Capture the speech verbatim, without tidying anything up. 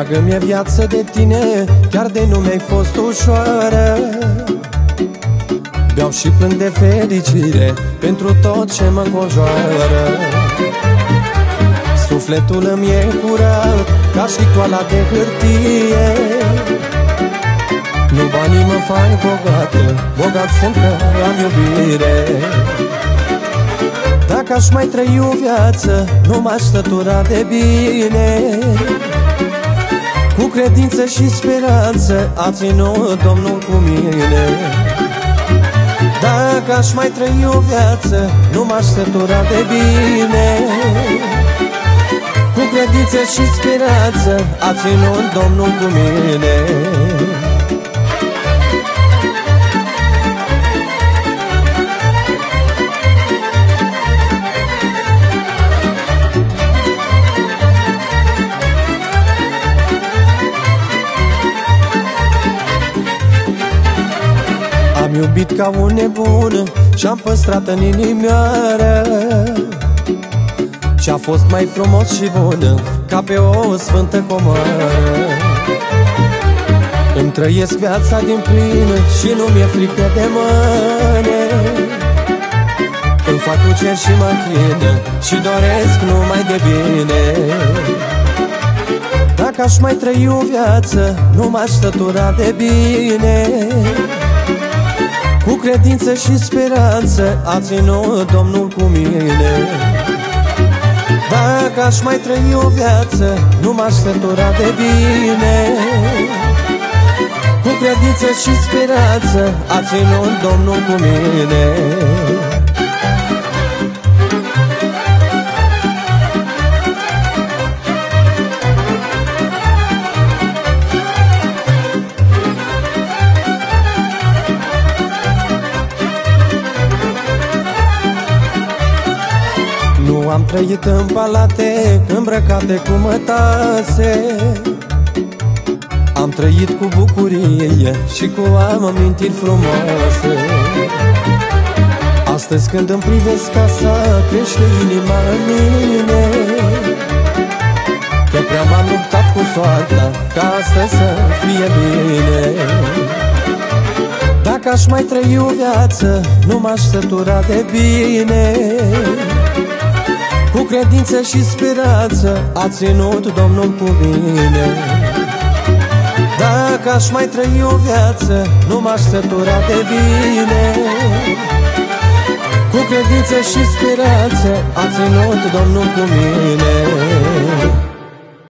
Dragă mi-e viață de tine, chiar de nu mi-ai fost ușoară. Beau și plâng de fericire pentru tot ce mă înconjoară. Sufletul îmi e curat ca și coala de hârtie. Nu banii mă fac bogată, bogat sunt că am iubire. Dacă aș mai trăi o viață, nu m-aș sătura de bine. Cu credință și speranță a ținut Domnul cu mine. Dacă aș mai trăi o viață, nu m-aș sătura de bine. Cu credință și speranță a ținut Domnul cu mine. Am iubit ca un nebun și-am păstrat în inimioară și-a fost mai frumos și bun ca pe o sfântă comoară. Îmi trăiesc viața din plin și nu mi-e frică de mâine. Îmi fac cu cer și mă închin și doresc numai de bine. Dacă aș mai trăi o viață, nu m-aș sătura de bine. Cu credință și speranță a ținut Domnul cu mine. Dacă aș mai trăi o viață, nu m-aș sătura de bine. Cu credință și speranță a ținut Domnul cu mine. Nu am trăit în palate îmbrăcate cu mătase. Am trăit cu bucurie și cu amintiri frumoase. Astăzi când îmi privesc casa, crește inima în mine, că prea m-am luptat cu soarta ca astăzi să fie bine. Dacă aș mai trăi o viață, nu m-aș sătura de bine. Cu credință și speranță a ținut Domnul cu mine. Dacă aș mai trăi o viață, nu m-aș sătura de bine. Cu credință și speranță a ținut Domnul cu mine.